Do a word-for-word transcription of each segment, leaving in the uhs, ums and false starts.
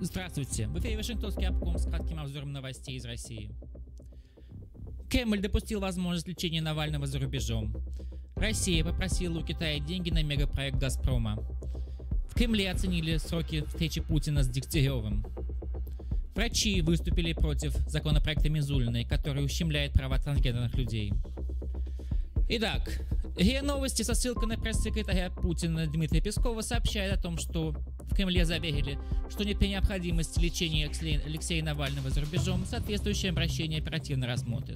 Здравствуйте, в эфире Вашингтонский обком с кратким обзором новостей из России. Кремль допустил возможность лечения Навального за рубежом. Россия попросила у Китая деньги на мегапроект «Газпрома». В Кремле оценили сроки встречи Путина с Дегтяревым. Врачи выступили против законопроекта Мизулиной, который ущемляет права трансгендерных людей. Итак, РИА Новости со ссылкой на пресс-секретаря Путина Дмитрия Пескова сообщает о том, что в Кремле заверили, что при необходимости лечения Алексея Навального за рубежом соответствующее обращение оперативно рассмотрят.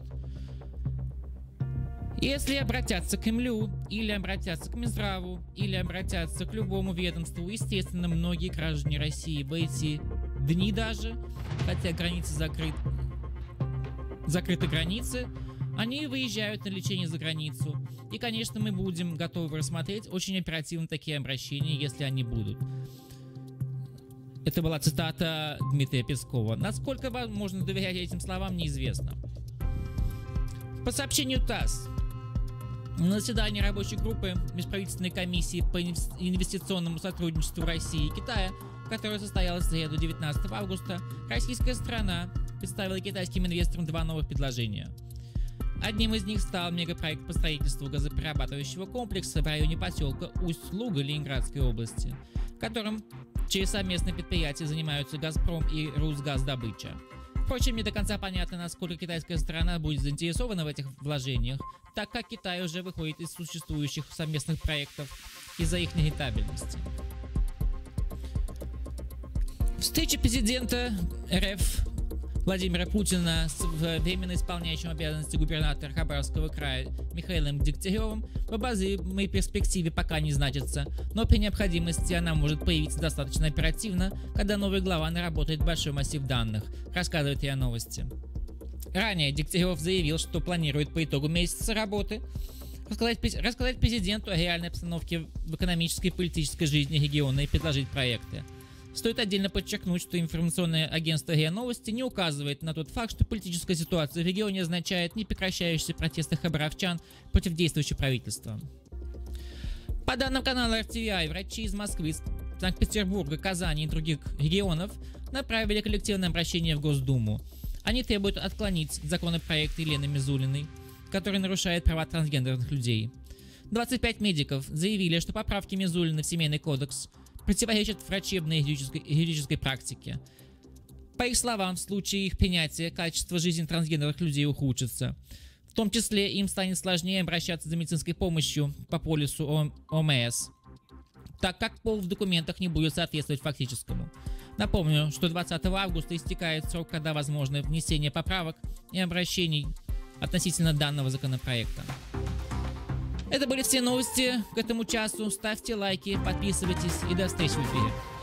Если обратятся к Кремлю, или обратятся к Минздраву, или обратятся к любому ведомству, естественно, многие граждане России в эти дни даже, хотя границы закрыты, закрыты границы, они выезжают на лечение за границу. И, конечно, мы будем готовы рассмотреть очень оперативно такие обращения, если они будут. Это была цитата Дмитрия Пескова. Насколько можно доверять этим словам, неизвестно. По сообщению ТАСС, на заседании рабочей группы Межправительственной комиссии по инвестиционному сотрудничеству России и Китая, которое состоялось в среду девятнадцатого августа, российская сторона представила китайским инвесторам два новых предложения. Одним из них стал мегапроект по строительству газоперерабатывающего комплекса в районе поселка Усть-Луга Ленинградской области, которым через совместные предприятия занимаются «Газпром» и «Русгаздобыча». Впрочем, не до конца понятно, насколько китайская сторона будет заинтересована в этих вложениях, так как Китай уже выходит из существующих совместных проектов из-за их нерентабельности. Встреча президента РФ Владимира Путина с временно исполняющим обязанности губернатора Хабаровского края Михаилом Дегтяревым в обозримой перспективе пока не значится, но при необходимости она может появиться достаточно оперативно, когда новый глава наработает большой массив данных, рассказывает РИА Новости. Ранее Дегтярев заявил, что планирует по итогу месяца работы рассказать, рассказать президенту о реальной обстановке в экономической и политической жизни региона и предложить проекты. Стоит отдельно подчеркнуть, что информационное агентство РИА Новости не указывает на тот факт, что политическая ситуация в регионе означает непрекращающиеся протесты хабаровчан против действующего правительства. По данным канала эр ти ви ай, врачи из Москвы, Санкт-Петербурга, Казани и других регионов направили коллективное обращение в Госдуму. Они требуют отклонить законопроект Елены Мизулиной, который нарушает права трансгендерных людей. двадцать пять медиков заявили, что поправки Мизулиной в Семейный кодекс противоречат врачебной и юридической, юридической практике. По их словам, в случае их принятия качество жизни трансгендерных людей ухудшится. В том числе им станет сложнее обращаться за медицинской помощью по полису о эм эс, так как пол в документах не будет соответствовать фактическому. Напомню, что двадцатого августа истекает срок, когда возможно внесение поправок и обращений относительно данного законопроекта. Это были все новости к этому часу. Ставьте лайки, подписывайтесь и до встречи в эфире.